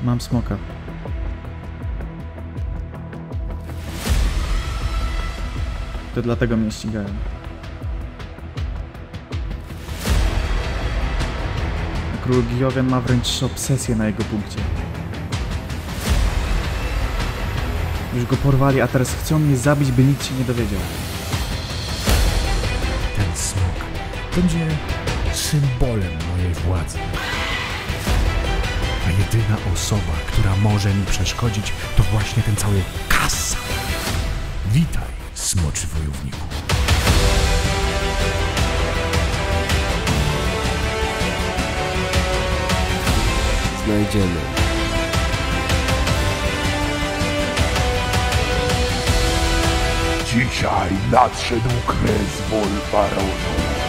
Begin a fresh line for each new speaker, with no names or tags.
Mam smoka. To dlatego mnie ścigają. Król Gijowian ma wręcz obsesję na jego punkcie. Już go porwali, a teraz chcą mnie zabić, by nikt się nie dowiedział.
Ten smok będzie symbolem mojej władzy. A jedyna osoba, która może mi przeszkodzić, to właśnie ten cały Kassa. Witaj, smoczy wojowniku.
Znajdziemy.
Dzisiaj nadszedł kres Wolfaronu.